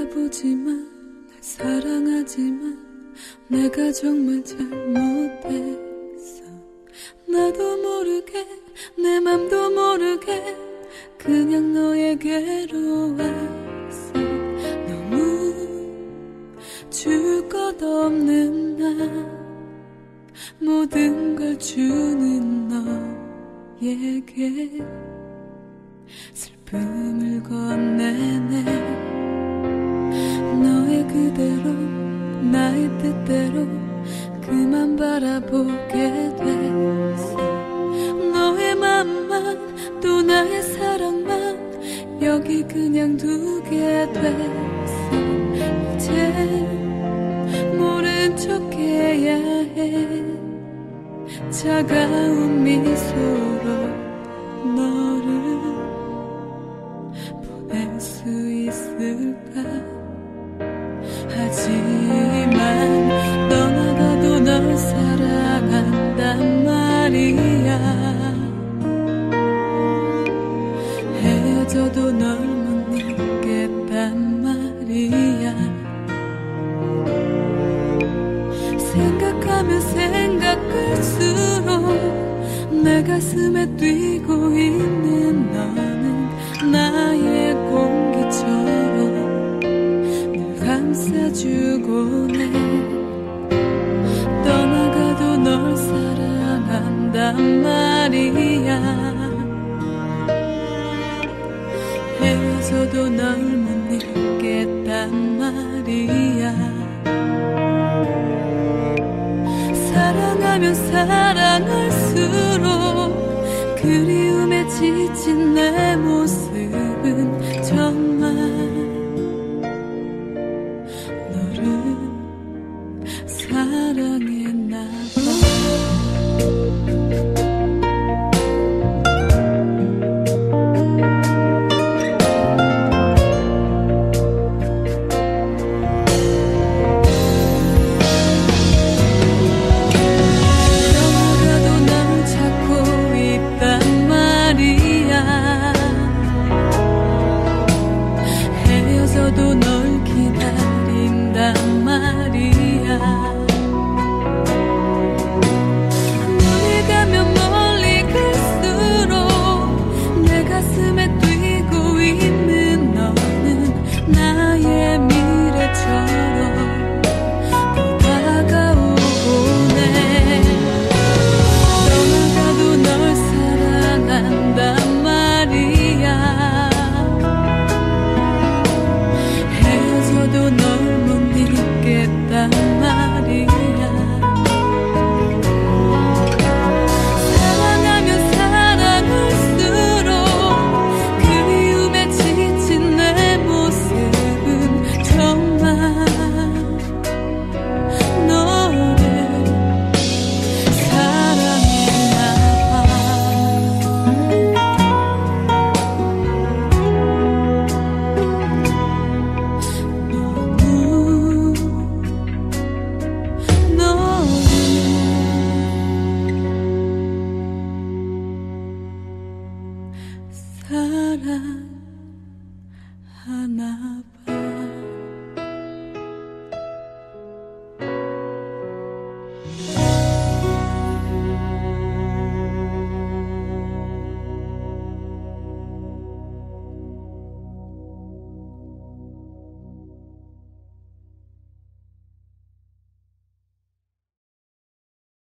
알아보지만 날 사랑하지만 내가 정말 잘못했어. 나도 모르게 내 맘도 모르게 그냥 너에게로 왔어. 너무 줄 것 없는 나 모든 걸 주는 너에게 슬픔을 건네네. 너의 그대로 나의 뜻대로 그만 바라보게 됐어. 너의 맘만 또 나의 사랑만 여기 그냥 두게 됐어. 이제 모른 척 해야 해. 차가운 미소로 너를 보낼 수 있을까. 하지만 떠나가도 널 사랑한단 말이야. 헤어져도 널 못 잊겠단 말이야. 생각하면 생각할수록 내 가슴에 뛰고 있는 너는 나의 공기처럼 늘 감싸주곤 해. 떠나가도 널 사랑한단 말이야. 헤어져도 널 못 잊겠단 말이야. 사랑하면 사랑할수록 그리움에 지친 내 모습은 정말 너를 사랑했나 봐. 헤어져도 너